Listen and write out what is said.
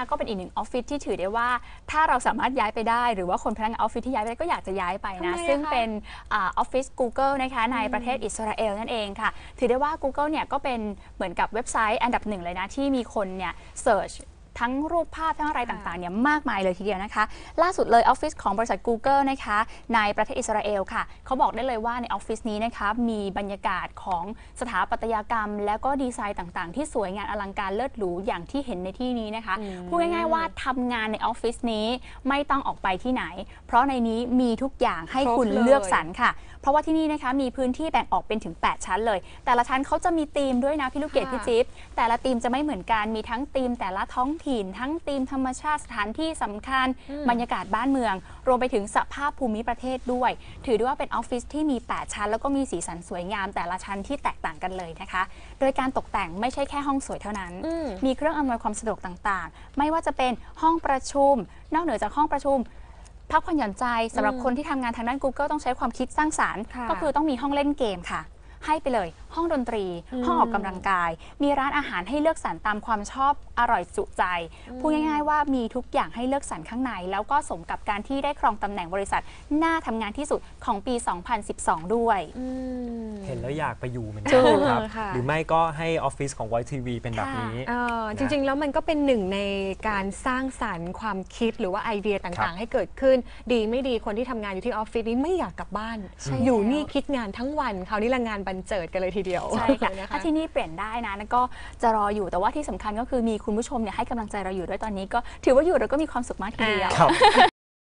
นะคะก็เป็นอีกหนึ่งออฟฟิศที่ถือได้ว่าถ้าเราสามารถย้ายไปได้หรือว่าคนพนักงานออฟฟิศที่ย้ายไปได้ก็อยากจะย้ายไปนะซึ่งเป็นออฟฟิศ Google นะคะในประเทศอิสราเอลนั่นเองค่ะถือได้ว่า Google เนี่ยก็เป็นเหมือนกับเว็บไซต์อันดับหนึ่งเลยนะที่มีคนเนี่ยเสิร์ชทั้งรูปภาพทั้งอะไรต่างๆเนี่ยมากมายเลยทีเดียวนะคะล่าสุดเลยออฟฟิศของบริษัท Google นะคะในประเทศอิสราเอลค่ะเขาบอกได้เลยว่าในออฟฟิศนี้นะคะมีบรรยากาศของสถาปัตยกรรมและก็ดีไซน์ต่างๆที่สวยงามอลังการเลิศหรูอย่างที่เห็นในที่นี้นะคะพูดง่ายๆว่าทำงานในออฟฟิศนี้ไม่ต้องออกไปที่ไหนเพราะในนี้มีทุกอย่างให้คุณเลือกสรรค่ะเพราะว่าที่นี่นะคะมีพื้นที่แบ่งออกเป็นถึง8ชั้นเลยแต่ละชั้นเขาจะมีธีมด้วยนะพี่ลูกเกดพี่จิ๊บแต่ละธีมจะไม่เหมือนกันมีทั้งธีมแต่ละท้องถิ่นทั้งธีมธรรมชาติสถานที่สำคัญบรรยากาศบ้านเมืองรวมไปถึงสภาพภูมิประเทศด้วยถือได้ว่าเป็นออฟฟิศที่มี8ชั้นแล้วก็มีสีสันสวยงามแต่ละชั้นที่แตกต่างกันเลยนะคะโดยการตกแต่งไม่ใช่แค่ห้องสวยเท่านั้นมีเครื่องอำนวยความสะดวกต่างๆไม่ว่าจะเป็นห้องประชุมนอกเหนือจากห้องประชุมพักผ่อนหย่อนใจสำหรับคนที่ทำงานทางด้าน Google ต้องใช้ความคิดสร้างสรรค์ก็คือต้องมีห้องเล่นเกมค่ะให้ไปเลยห้องดนตรีห้องออกกำลังกายมีร้านอาหารให้เลือกสรรตามความชอบอร่อยจุใจพูดง่ายๆว่ามีทุกอย่างให้เลือกสรรข้างในแล้วก็สมกับการที่ได้ครองตำแหน่งบริษัทน่าทำงานที่สุดของปี 2012 ด้วยเห็นแล้วอยากไปอยู่เหมือนกันครับหรือไม่ก็ให้ออฟฟิศของ Voice TV เป็นแบบนี้จริงๆแล้วมันก็เป็นหนึ่งในการสร้างสรรค์ความคิดหรือว่าไอเดียต่างๆให้เกิดขึ้นดีไม่ดีคนที่ทำงานอยู่ที่ออฟฟิศนี้ไม่อยากกลับบ้านอยู่นี่คิดงานทั้งวันคราวนี้ละงานบันเจิดกันเลยทีเดียวใช่ค่ะถ้าที่นี่เปลี่ยนได้นะแล้วก็จะรออยู่แต่ว่าที่สำคัญก็คือมีคุณผู้ชมเนี่ยให้กำลังใจเราอยู่ด้วยตอนนี้ก็ถือว่าอยู่เราก็มีความสุขมากทีเดียว